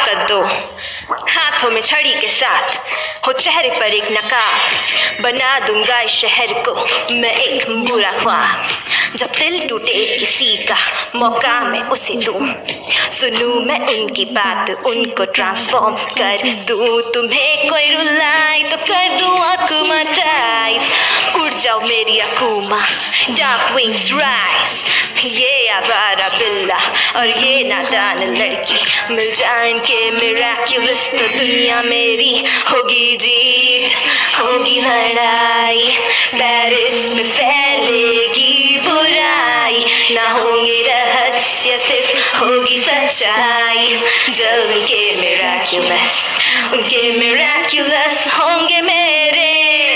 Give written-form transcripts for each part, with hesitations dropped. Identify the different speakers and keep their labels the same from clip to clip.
Speaker 1: ताकत दो, हाथों में छड़ी के साथ हो चेहरे पर एक नकाब, बना दूंगा इस शहर को मैं एक बुरा ख्वाब। जब दिल टूटे किसी का मौका मैं उसे दूं, सुनूं मैं उनकी बात उनको ट्रांसफॉर्म कर दूं। तुम्हें कोई रुलाए तो कर दूं आकुमाटाइज, उड़ जाओ मेरी अकूमा, डार्क विंग्स राइज। ये आवारा बिल्ला और ये नादान लड़की मिल जाएंगे मिराक्युलस तो दुनिया मेरी होगी जीत, होगी लड़ाई। पेरिस में फैलेगी बुराई, ना होंगे रहस्य सिर्फ होगी सच्चाई। जब उनके मिराक्युलस होंगे मेरे।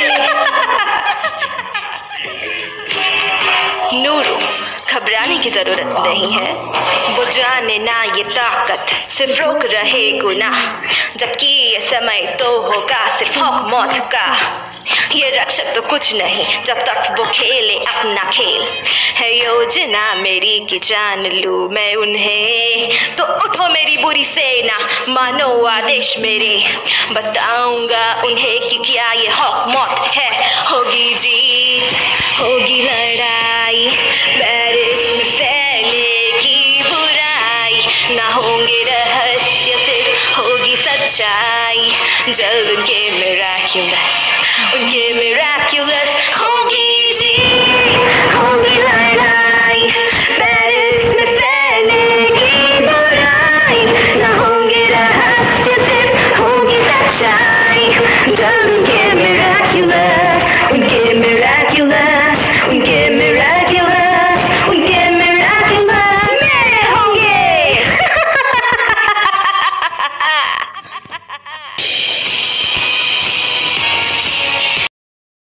Speaker 1: नूरू, घबराने की जरूरत नहीं है, वो जाने ना ये ताकत सिर्फ रोक रहे गुनाह, जबकि ये समय तो होगा सिर्फ हक मौत का। ये रक्षक तो कुछ नहीं जब तक वो खेले अपना खेल, है योजना मेरी की जान लूं मैं उन्हें। तो उठो मेरी बुरी सेना, मानो आदेश मेरे, बताऊंगा उन्हें कि क्या ये हक मौत है। होगी जीत, होगी लड़ाई, पेरिस में फैलेगी बुराई, ना होंगे रहस्य सिर्फ होगी सच्चाई। जल्द उनके मिराक्युलस होगी जीत, होगी लड़ाई।